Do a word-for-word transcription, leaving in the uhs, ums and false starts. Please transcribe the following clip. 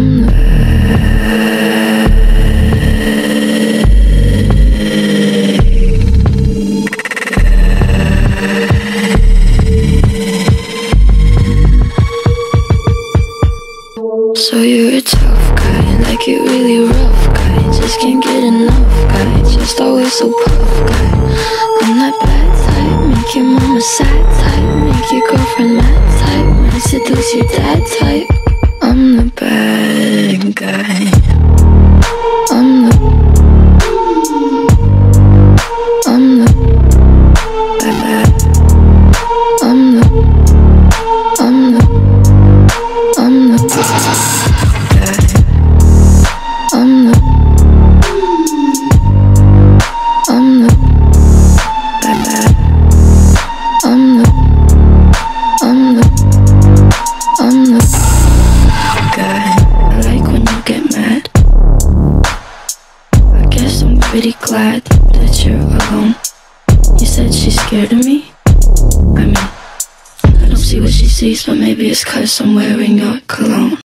I'm the So you're a tough guy, like it really rough guy. Just can't get enough guy, just always so puff guy. I'm that bad type, make your mama sad type, make your girlfriend mad type, might seduce your dad type. I'm the bad guy. I'm the I'm the bad. I'm the I'm the I'm the guy. I'm the I'm the bad. I'm the I'm the I'm the guy. I like when you get mad. I guess I'm pretty glad that you're alone. You said she's scared of me. I mean, I don't see what she sees, but maybe it's 'cause I'm wearing your cologne.